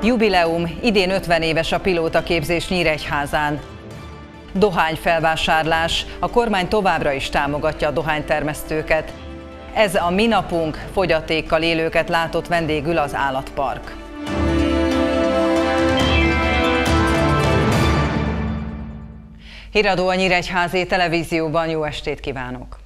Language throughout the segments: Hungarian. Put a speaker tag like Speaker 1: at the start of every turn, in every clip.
Speaker 1: Jubileum, idén 50 éves a pilótaképzés Nyíregyházán. Dohányfelvásárlás, a kormány továbbra is támogatja a dohánytermesztőket. Ez a mi napunk, fogyatékkal élőket látott vendégül az állatpark. Híradó a Nyíregyházi Televízióban, jó estét kívánok!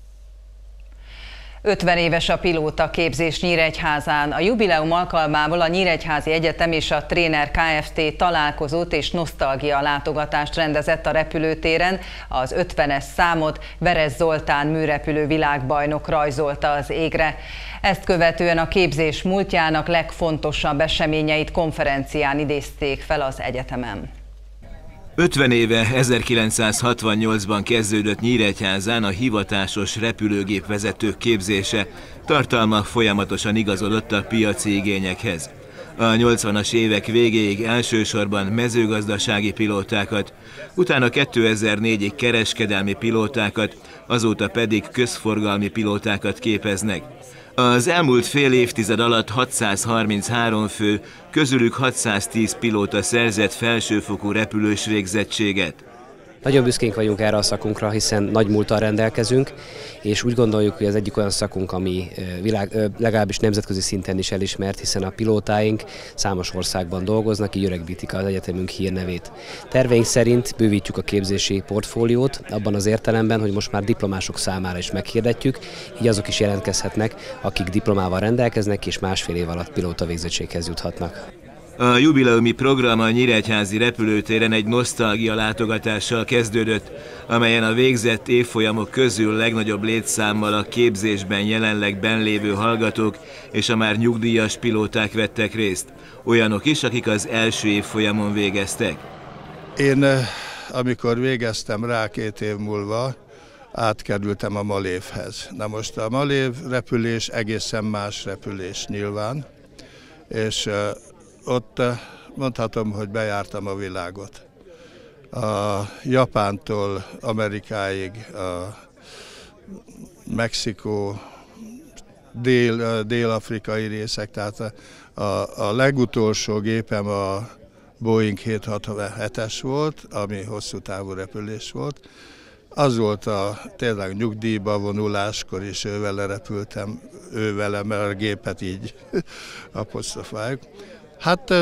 Speaker 1: 50 éves a pilótaképzés Nyíregyházán. A jubileum alkalmából a Nyíregyházi Egyetem és a Tréner Kft. Találkozót és nosztalgia látogatást rendezett a repülőtéren. Az 50-es számot Veress Zoltán műrepülő világbajnok rajzolta az égre. Ezt követően a képzés múltjának legfontosabb eseményeit konferencián idézték fel az egyetemen.
Speaker 2: 50 éve 1968-ban kezdődött Nyíregyházán a hivatásos repülőgépvezetők képzése, tartalma folyamatosan igazodott a piaci igényekhez. A 80-as évek végéig elsősorban mezőgazdasági pilótákat, utána 2004-ig kereskedelmi pilótákat, azóta pedig közforgalmi pilótákat képeznek. Az elmúlt fél évtized alatt 633 fő, közülük 610 pilóta szerzett felsőfokú repülős végzettséget.
Speaker 3: Nagyon büszkénk vagyunk erre a szakunkra, hiszen nagy múlttal rendelkezünk, és úgy gondoljuk, hogy ez egyik olyan szakunk, ami legalábbis nemzetközi szinten is elismert, hiszen a pilótáink számos országban dolgoznak, így öregbítik az egyetemünk hírnevét. Terveink szerint bővítjük a képzési portfóliót, abban az értelemben, hogy most már diplomások számára is meghirdetjük, így azok is jelentkezhetnek, akik diplomával rendelkeznek, és másfél év alatt pilóta végzettséghez juthatnak.
Speaker 2: A jubileumi program a Nyíregyházi repülőtéren egy nosztalgia látogatással kezdődött, amelyen a végzett évfolyamok közül legnagyobb létszámmal a képzésben jelenleg benlévő hallgatók és a már nyugdíjas pilóták vettek részt. Olyanok is, akik az első évfolyamon végeztek.
Speaker 4: Én, amikor végeztem rá 2 év múlva, átkerültem a Malévhez. Na most a Malév repülés egészen más repülés nyilván, és ott mondhatom, hogy bejártam a világot. A Japántól Amerikáig, a Mexikó, dél-afrikai részek, tehát a legutolsó gépem a Boeing 767-es volt, ami hosszú távú repülés volt. Az volt a tényleg nyugdíjba vonuláskor is ővele repültem, ővele, mert a gépet így apostrofáljuk. Hát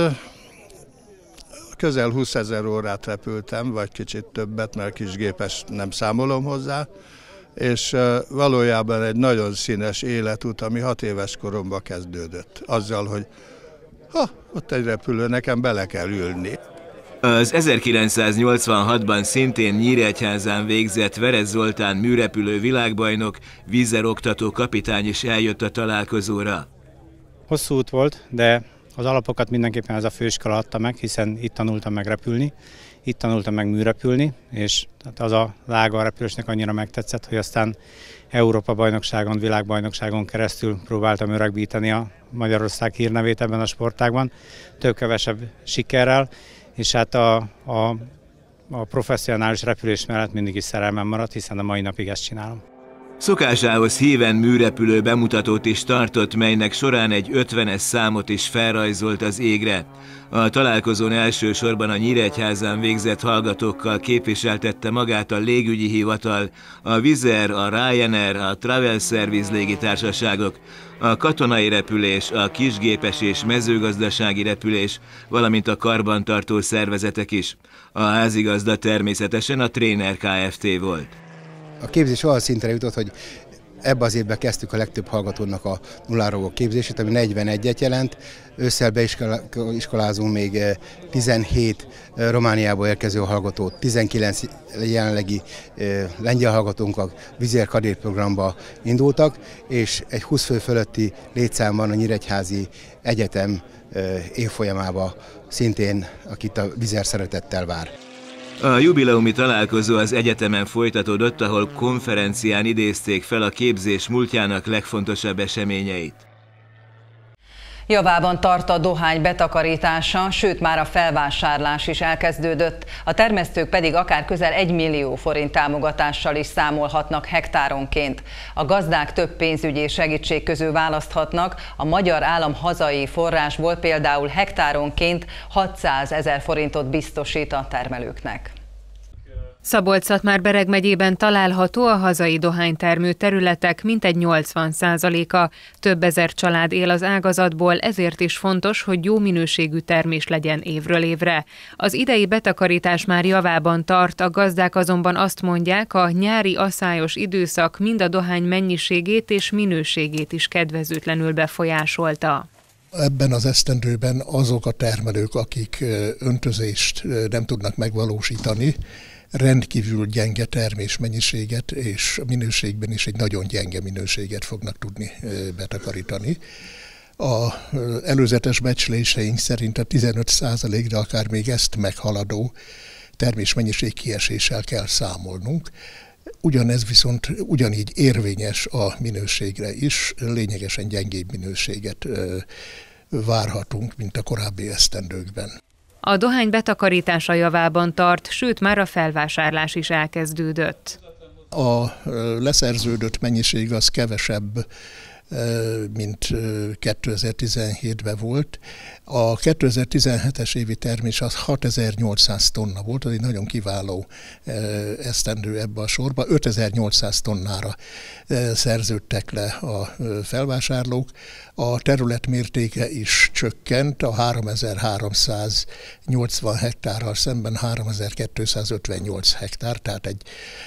Speaker 4: közel 20 000 órát repültem, vagy kicsit többet, mert kisgépes nem számolom hozzá, és valójában egy nagyon színes életút, ami 6 éves koromban kezdődött. Azzal, hogy ott egy repülő, nekem bele kell ülni.
Speaker 2: Az 1986-ban szintén Nyíregyházán végzett Veress Zoltán műrepülő világbajnok, vízeroktató kapitány is eljött a találkozóra.
Speaker 5: Hosszú út volt, de az alapokat mindenképpen ez a főiskola adta meg, hiszen itt tanultam meg repülni, itt tanultam meg műrepülni, és az a lága a repülésnek annyira megtetszett, hogy aztán Európa-bajnokságon, világbajnokságon keresztül próbáltam öregbíteni a Magyarország hírnevét ebben a sportágban, több-kevesebb sikerrel, és hát a professzionális repülés mellett mindig is szerelmem maradt, hiszen a mai napig ezt csinálom.
Speaker 2: Szokásához híven műrepülő bemutatót is tartott, melynek során egy 50-es számot is felrajzolt az égre. A találkozón elsősorban a Nyíregyházán végzett hallgatókkal képviseltette magát a légügyi hivatal, a Wizz Air, a Ryanair, a Travel Service légitársaságok, a katonai repülés, a kisgépes és mezőgazdasági repülés, valamint a karbantartó szervezetek is. A házigazda természetesen a Tréner Kft. Volt.
Speaker 6: A képzés olyan szintre jutott, hogy ebben az évben kezdtük a legtöbb hallgatónak a nulláról képzését, ami 41-et jelent. Ősszel beiskolázunk még 17 Romániából érkező hallgatót, 19 jelenlegi lengyel hallgatónk a Wizz Air Kadir programba indultak, és egy 20 fő fölötti létszámban a Nyíregyházi Egyetem évfolyamában szintén, akit a Wizz Air szeretettel vár.
Speaker 2: A jubileumi találkozó az egyetemen folytatódott, ahol konferencián idézték fel a képzés múltjának legfontosabb eseményeit.
Speaker 1: Javában tart a dohány betakarítása, sőt már a felvásárlás is elkezdődött, a termesztők pedig akár közel 1 millió forint támogatással is számolhatnak hektáronként. A gazdák több pénzügyi segítség közül választhatnak, a magyar állam hazai forrásból például hektáronként 600 000 forintot biztosít a termelőknek.
Speaker 7: Szabolcs-Szatmár-Bereg megyében található a hazai dohánytermő területek mintegy 80%-a. Több ezer család él az ágazatból, ezért is fontos, hogy jó minőségű termés legyen évről évre. Az idei betakarítás már javában tart, a gazdák azonban azt mondják, a nyári aszályos időszak mind a dohány mennyiségét és minőségét is kedvezőtlenül befolyásolta.
Speaker 8: Ebben az esztendőben azok a termelők, akik öntözést nem tudnak megvalósítani, rendkívül gyenge termésmennyiséget és minőségben is egy nagyon gyenge minőséget fognak tudni betakarítani. Az előzetes becsléseink szerint a 15%, de akár még ezt meghaladó termésmennyiség kieséssel kell számolnunk. Ugyanez viszont ugyanígy érvényes a minőségre is, lényegesen gyengébb minőséget várhatunk, mint a korábbi esztendőkben.
Speaker 7: A dohány betakarítása javában tart, sőt már a felvásárlás is elkezdődött.
Speaker 8: A leszerződött mennyiség az kevesebb, mint 2017-ben volt. A 2017-es évi termés az 6800 tonna volt, az egy nagyon kiváló esztendő ebbe a sorba. 5800 tonnára szerződtek le a felvásárlók. A terület mértéke is csökkent, a 3380 hektárral szemben 3258 hektár, tehát egy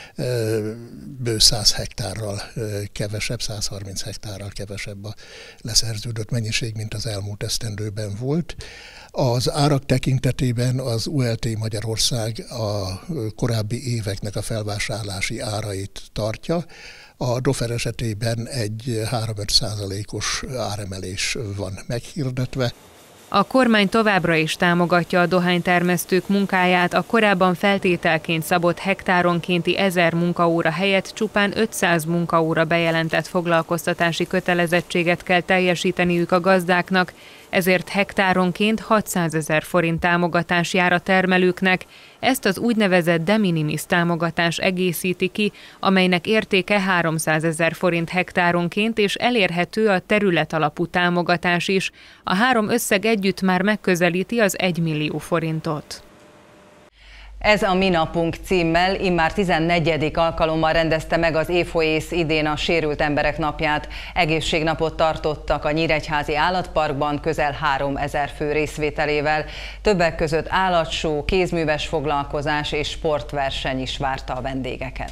Speaker 8: bő 100 hektárral kevesebb, 130 hektárral kevesebb a leszerződött mennyiség, mint az elmúlt esztendőben volt. Az árak tekintetében az ULT Magyarország a korábbi éveknek a felvásárlási árait tartja. A Dofer esetében egy 3-5%-os áremelés van meghirdetve.
Speaker 7: A kormány továbbra is támogatja a dohánytermesztők munkáját, a korábban feltételként szabott hektáronkénti 1000 munkaóra helyett csupán 500 munkaóra bejelentett foglalkoztatási kötelezettséget kell teljesíteniük a gazdáknak, ezért hektáronként 600 000 forint támogatás jár a termelőknek. Ezt az úgynevezett de minimis támogatás egészíti ki, amelynek értéke 300 000 forint hektáronként, és elérhető a területalapú támogatás is. A három összeg együtt már megközelíti az 1 millió forintot.
Speaker 1: Ez a Mi Napunk címmel immár 14. alkalommal rendezte meg az Éfoész idén a Sérült Emberek Napját. Egészségnapot tartottak a Nyíregyházi Állatparkban közel 3000 fő részvételével. Többek között állatshow, kézműves foglalkozás és sportverseny is várta a vendégeket.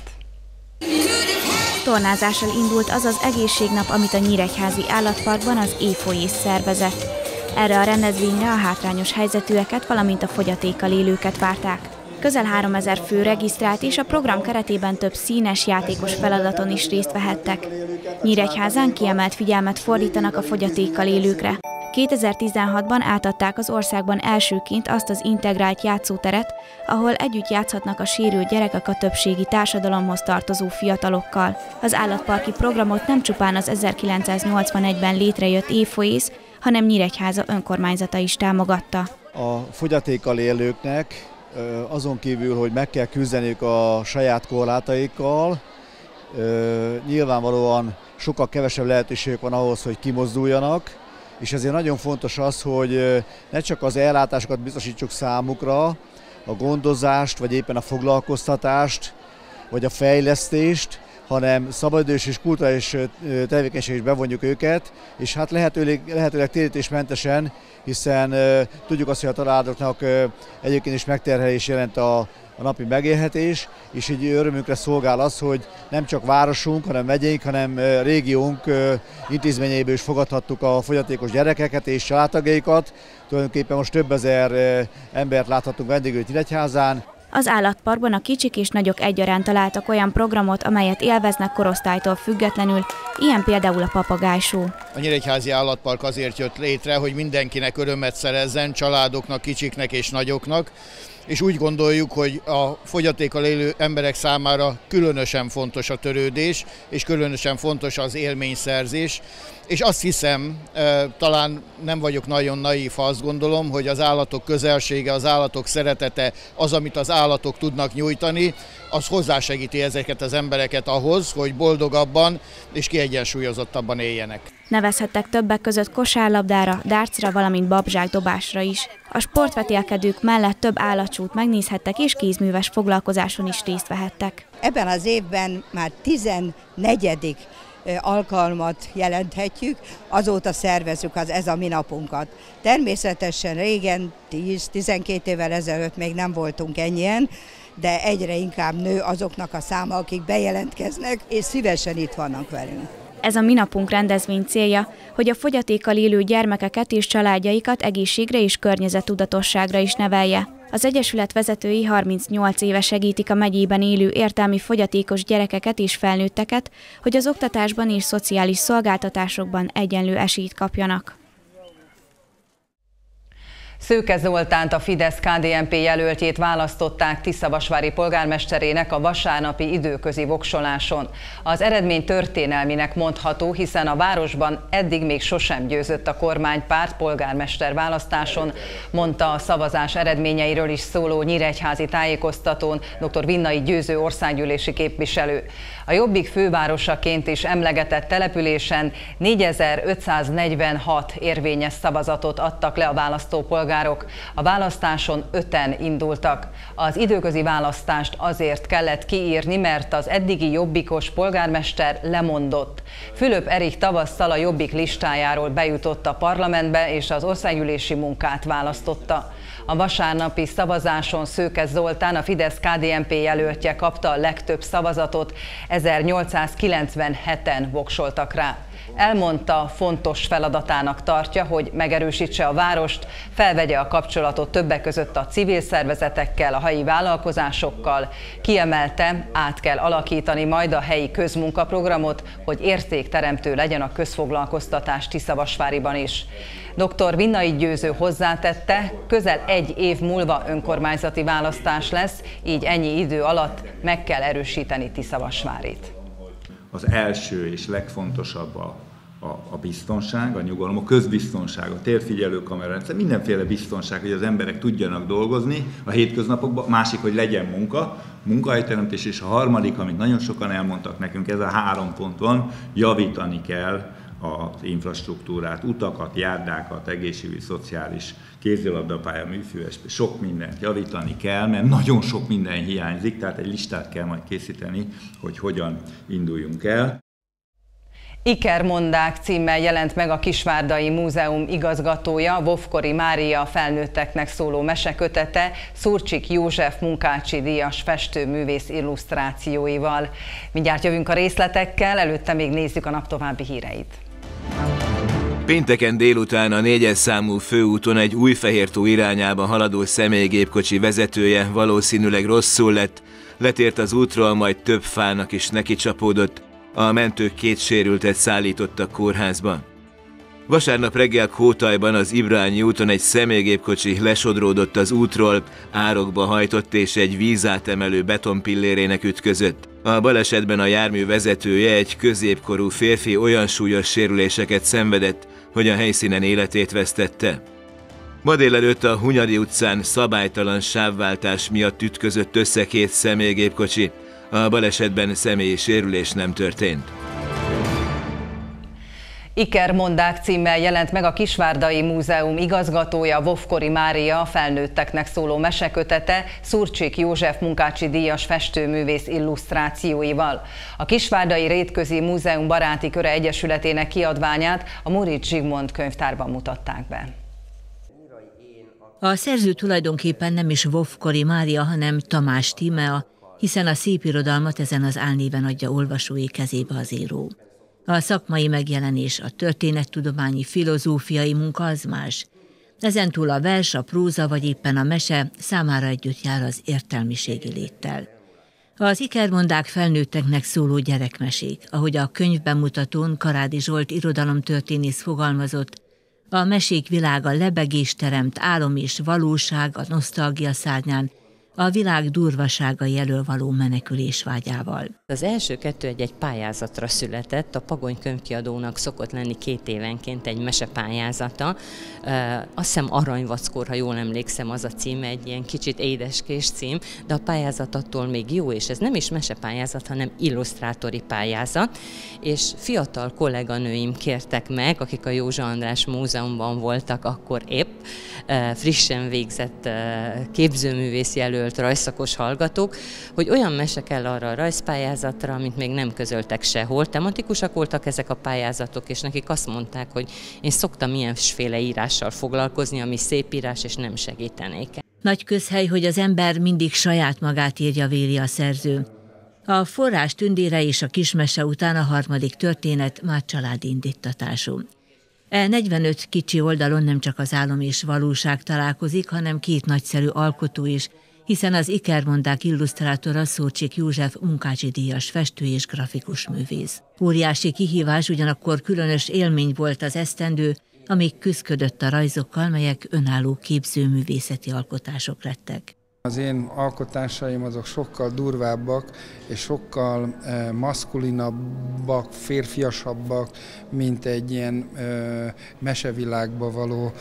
Speaker 9: Tornázással indult az az egészségnap, amit a Nyíregyházi Állatparkban az Éfoész szervezett. Erre a rendezvényre a hátrányos helyzetűeket, valamint a fogyatékkal élőket várták. Közel 3000 fő regisztrált, és a program keretében több színes, játékos feladaton is részt vehettek. Nyíregyházán kiemelt figyelmet fordítanak a fogyatékkal élőkre. 2016-ban átadták az országban elsőként azt az integrált játszóteret, ahol együtt játszhatnak a sérült gyerekek a többségi társadalomhoz tartozó fiatalokkal. Az állatparki programot nem csupán az 1981-ben létrejött Éfoész, hanem Nyíregyháza önkormányzata is támogatta.
Speaker 10: A fogyatékkal élőknek azon kívül, hogy meg kell küzdeniük a saját korlátaikkal, nyilvánvalóan sokkal kevesebb lehetőségük van ahhoz, hogy kimozduljanak, és ezért nagyon fontos az, hogy ne csak az ellátásokat biztosítsuk számukra, a gondozást, vagy éppen a foglalkoztatást, vagy a fejlesztést, hanem szabadidős és kulturális tevékenység is bevonjuk őket, és hát lehetőleg térítésmentesen, hiszen tudjuk azt, hogy a családoknak egyébként is megterhelés jelent a napi megélhetés, és így örömünkre szolgál az, hogy nem csak városunk, hanem megyénk, hanem régiónk intézményeiből is fogadhattuk a fogyatékos gyerekeket és családtagjaikat. Tulajdonképpen most több ezer embert láthattunk vendégül Nyíregyházán.
Speaker 9: Az állatparkban a kicsik és nagyok egyaránt találtak olyan programot, amelyet élveznek korosztálytól függetlenül, ilyen például a papagájshow.
Speaker 11: A Nyíregyházi Állatpark azért jött létre, hogy mindenkinek örömet szerezzen, családoknak, kicsiknek és nagyoknak, és úgy gondoljuk, hogy a fogyatékkal élő emberek számára különösen fontos a törődés, és különösen fontos az élményszerzés, és azt hiszem, talán nem vagyok nagyon naív, ha azt gondolom, hogy az állatok közelsége, az állatok szeretete, az, amit az állatok tudnak nyújtani, az hozzásegíti ezeket az embereket ahhoz, hogy boldogabban és kiegyensúlyozottabban éljenek.
Speaker 9: Nevezhettek többek között kosárlabdára, dárcra, valamint babzsákdobásra is. A sportvetélkedők mellett több állatsót megnézhettek és kézműves foglalkozáson is részt vehettek.
Speaker 12: Ebben az évben már 14. alkalmat jelenthetjük, azóta szervezzük ez a mi napunkat. Természetesen régen, 10-12 évvel ezelőtt még nem voltunk ennyien, de egyre inkább nő azoknak a száma, akik bejelentkeznek, és szívesen itt vannak velünk.
Speaker 9: Ez a Mi Napunk rendezvény célja, hogy a fogyatékkal élő gyermekeket és családjaikat egészségre és környezettudatosságra is nevelje. Az Egyesület vezetői 38 éve segítik a megyében élő értelmi fogyatékos gyerekeket és felnőtteket, hogy az oktatásban és szociális szolgáltatásokban egyenlő esélyt kapjanak.
Speaker 1: Szőke Zoltánt, a Fidesz-KDNP jelöltjét választották Tiszavasvári polgármesterének a vasárnapi időközi voksoláson. Az eredmény történelminek mondható, hiszen a városban eddig még sosem győzött a kormánypárt polgármester választáson, mondta a szavazás eredményeiről is szóló nyíregyházi tájékoztatón dr. Vinnai Győző országgyűlési képviselő. A Jobbik fővárosaként is emlegetett településen 4546 érvényes szavazatot adtak le a választópolgárok. A választáson 5-en indultak. Az időközi választást azért kellett kiírni, mert az eddigi jobbikos polgármester lemondott. Fülöp Erik tavasszal a Jobbik listájáról bejutott a parlamentbe, és az országgyűlési munkát választotta. A vasárnapi szavazáson Szőke Zoltán, a Fidesz-KDNP jelöltje kapta a legtöbb szavazatot, 1897-en voksoltak rá. Elmondta, fontos feladatának tartja, hogy megerősítse a várost, felvegye a kapcsolatot többek között a civil szervezetekkel, a helyi vállalkozásokkal. Kiemelte, át kell alakítani majd a helyi közmunkaprogramot, hogy értékteremtő legyen a közfoglalkoztatás Tiszavasváriban is. Dr. Vinnai Győző hozzátette, közel egy év múlva önkormányzati választás lesz, így ennyi idő alatt meg kell erősíteni Tiszavasvárit.
Speaker 13: Az első és legfontosabb a biztonság, a nyugalom, a közbiztonság, a térfigyelő kamerarendszer, mindenféle biztonság, hogy az emberek tudjanak dolgozni a hétköznapokban, másik, hogy legyen munkahelyteremtés, és a harmadik, amit nagyon sokan elmondtak nekünk, ez a 3 pont van, javítani kell az infrastruktúrát, utakat, járdákat, egészségügyi, szociális, kézilabdapálya, műfűves, sok mindent javítani kell, mert nagyon sok minden hiányzik, tehát egy listát kell majd készíteni, hogy hogyan induljunk el.
Speaker 1: Ikermondák címmel jelent meg a Kisvárdai Múzeum igazgatója, Vovkori Mária felnőtteknek szóló mesekötete Szurcsik József Munkácsi díjas festőművész illusztrációival. Mindjárt jövünk a részletekkel, előtte még nézzük a nap további híreit.
Speaker 2: Pénteken délután a 4-es számú főúton egy Újfehértó irányába haladó személygépkocsi vezetője valószínűleg rosszul lett, letért az útról, majd több fának is neki csapódott. A mentők 2 sérültet szállítottak kórházba. Vasárnap reggel Kótajban az Ibrányi úton egy személygépkocsi lesodródott az útról, árokba hajtott és egy vízátemelő betonpillérének ütközött. A balesetben a jármű vezetője, egy középkorú férfi olyan súlyos sérüléseket szenvedett, hogy a helyszínen életét vesztette. Ma délelőtt a Hunyadi utcán szabálytalan sávváltás miatt ütközött össze 2 személygépkocsi. A balesetben személyi sérülés nem történt.
Speaker 1: Ikermondák címmel jelent meg a Kisvárdai Múzeum igazgatója, Vovkori Mária felnőtteknek szóló mesekötete Szurcsik József Munkácsi díjas festőművész illusztrációival. A Kisvárdai Rétközi Múzeum Baráti Köre Egyesületének kiadványát a Móricz Zsigmond könyvtárban mutatták be.
Speaker 14: A szerző tulajdonképpen nem is Vovkori Mária, hanem Tamás Tímea, hiszen a szépirodalmat ezen az álnéven adja olvasói kezébe az író. A szakmai megjelenés, a történettudományi, filozófiai munka az más. Ezentúl a vers, a próza vagy éppen a mese számára együtt jár az értelmiségi léttel. Az ikermondák felnőtteknek szóló gyerekmesék, ahogy a könyvbemutatón Karádi Zsolt irodalomtörténész fogalmazott, a mesék világa lebegést teremt, álom és valóság a nosztalgia szárnyán, a világ durvaságai elől való menekülés vágyával.
Speaker 15: Az első 2 egy pályázatra született, a Pagony Könyvkiadónak szokott lenni 2 évenként egy mesepályázata. Azt hiszem Aranyvackor, ha jól emlékszem, az a címe, egy ilyen kicsit édeskés cím, de a pályázat attól még jó, és ez nem is mesepályázat, hanem illusztrátori pályázat, és fiatal kolléganőim kértek meg, akik a Józsa András Múzeumban voltak akkor épp, frissen végzett képzőművész jelölt rajzszakos hallgatók, hogy olyan mese kell arra a rajzpályázatra, amit még nem közöltek sehol. Tematikusak voltak ezek a pályázatok, és nekik azt mondták, hogy én szoktam ilyesféle írással foglalkozni, ami szép írás, és nem segítenék.
Speaker 14: Nagy közhely, hogy az ember mindig saját magát írja, véli a szerző. A forrás tündére és a kismese után a 3. történet már családi indítatású. 45 kicsi oldalon nem csak az álom és valóság találkozik, hanem 2 nagyszerű alkotó is, hiszen az ikermondák illusztrátora Szócsik József Munkácsi-díjas festő és grafikus művész. Óriási kihívás, ugyanakkor különös élmény volt az esztendő, amíg küszködött a rajzokkal, melyek önálló képzőművészeti alkotások lettek.
Speaker 16: Az én alkotásaim azok sokkal durvábbak és sokkal maszkulinabbak, férfiasabbak, mint egy ilyen mesevilágba való,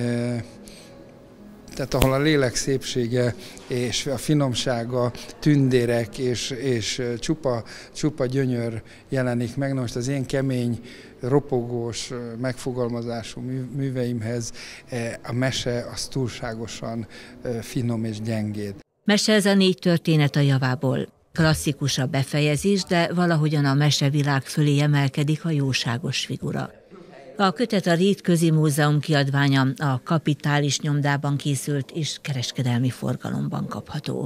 Speaker 16: tehát ahol a lélek szépsége és a finomsága, tündérek és csupa gyönyör jelenik meg. Na most az én kemény, ropogós, megfogalmazású műveimhez a mese az túlságosan finom és gyengéd.
Speaker 14: Mese ez a 4 történet a javából. Klasszikus a befejezés, de valahogyan a mesevilág fölé emelkedik a jóságos figura. A kötet a Rét Közimúzeum kiadványa, a Kapitális nyomdában készült és kereskedelmi forgalomban kapható.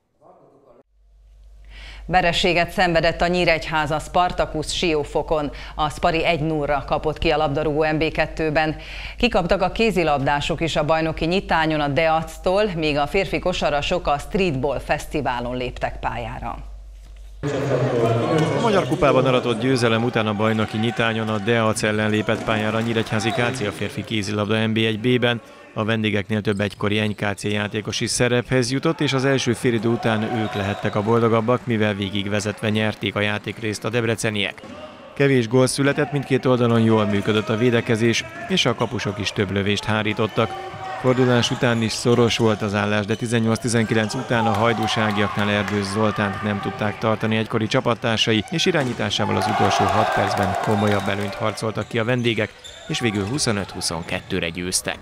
Speaker 1: Vereséget szenvedett a Nyíregyháza Spartacus Siófokon. A Spari 1-0-ra kapott ki a labdarúgó MB2-ben. Kikaptak a kézilabdások is a bajnoki nyitányon a Deactól, míg a férfi kosarasok a Streetball Fesztiválon léptek pályára.
Speaker 17: A Magyar Kupában aratott győzelem után a bajnoki nyitányon a Deac ellen lépett pályára a Nyíregyházi KC a férfi kézilabda NB1B-ben. A vendégeknél több egykori NKC játékos is szerephez jutott, és az első félidő után ők lehettek a boldogabbak, mivel végigvezetve nyerték a játékrészt a debreceniek. Kevés gól született, mindkét oldalon jól működött a védekezés, és a kapusok is több lövést hárítottak. Fordulás után is szoros volt az állás, de 18-19 után a hajdúságiaknál Erdős Zoltánt nem tudták tartani egykori csapattársai, és irányításával az utolsó 6 percben komolyabb előnyt harcoltak ki a vendégek, és végül 25-22-re győztek.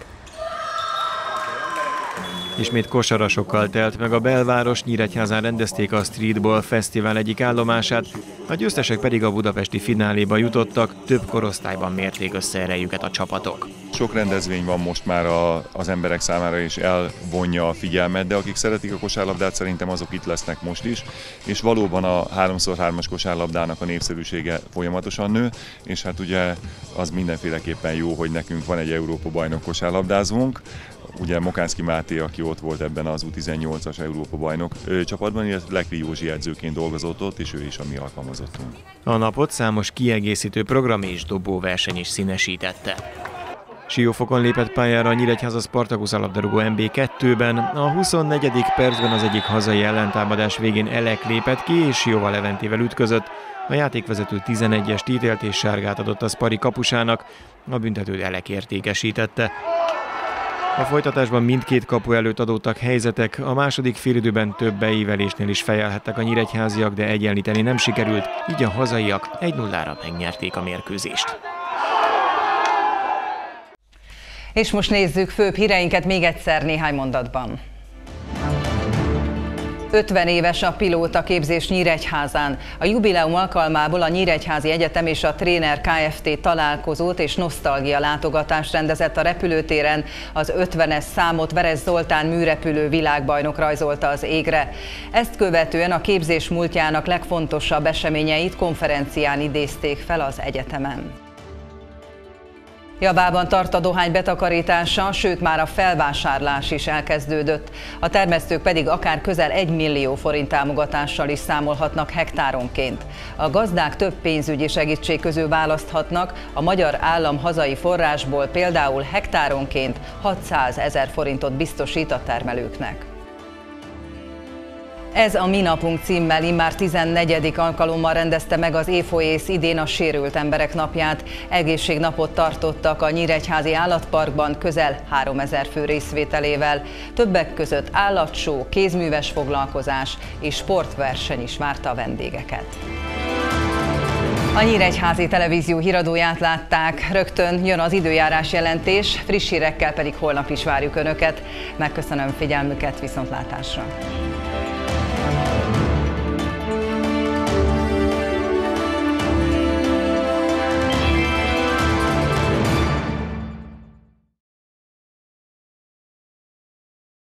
Speaker 17: Ismét kosarasokkal telt meg a belváros, Nyíregyházán rendezték a Streetball Fesztivál egyik állomását, a győztesek pedig a budapesti fináléba jutottak, több korosztályban mérték össze erejüket a csapatok.
Speaker 18: Sok rendezvény van most már az emberek számára, és elvonja a figyelmet, de akik szeretik a kosárlabdát, szerintem azok itt lesznek most is, és valóban a 3x3-as kosárlabdának a népszerűsége folyamatosan nő, és hát ugye az mindenféleképpen jó, hogy nekünk van egy Európa-bajnok kosárlabdázónk. Ugye Mokánszki Máté, aki ott volt ebben az U18-as Európa-bajnok csapatban, illetve Lekri Józsi edzőként dolgozott ott, és ő is a mi alkalmazottunk.
Speaker 17: A napot számos kiegészítő program és dobóverseny is színesítette. Siófokon lépett pályára a Nyíregyháza Spartacus labdarúgó MB2-ben. A 24. percben az egyik hazai ellentámadás végén Elek lépett ki, és Sióval Leventével ütközött. A játékvezető 11-est ítélt és sárgát adott a Spari kapusának, a büntetőt Elek értékesítette. A folytatásban mindkét kapu előtt adódtak helyzetek, a második félidőben több beívelésnél is fejelhettek a nyíregyháziak, de egyenlíteni nem sikerült, így a hazaiak 1-0-ra megnyerték a mérkőzést.
Speaker 1: És most nézzük főbb híreinket még egyszer néhány mondatban. 50 éves a pilótaképzés Nyíregyházán. A jubileum alkalmából a Nyíregyházi Egyetem és a Tréner Kft. Találkozót és nosztalgia látogatást rendezett a repülőtéren. Az 50-es számot Veress Zoltán műrepülő világbajnok rajzolta az égre. Ezt követően a képzés múltjának legfontosabb eseményeit konferencián idézték fel az egyetemen. Javában tart a dohány betakarítása, sőt már a felvásárlás is elkezdődött. A termesztők pedig akár közel 1 millió forint támogatással is számolhatnak hektáronként. A gazdák több pénzügyi segítség közül választhatnak, a magyar állam hazai forrásból például hektáronként 600 000 forintot biztosít a termelőknek. Ez a Mi Napunk címmel immár 14. alkalommal rendezte meg az ÉFOÉSZ idén a Sérült Emberek Napját. Egészségnapot tartottak a Nyíregyházi Állatparkban közel 3000 fő részvételével. Többek között állatshow, kézműves foglalkozás és sportverseny is várta a vendégeket. A Nyíregyházi Televízió híradóját látták, rögtön jön az időjárás jelentés, friss hírekkel pedig holnap is várjuk Önöket. Megköszönöm figyelmüket, viszontlátásra!